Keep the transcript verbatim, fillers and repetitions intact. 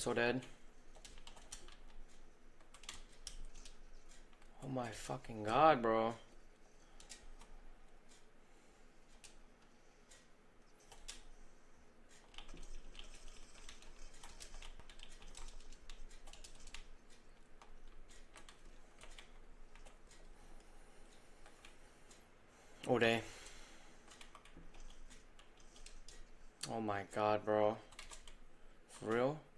so dead. Oh my fucking god, bro. Ode. Oh my god, bro. For real?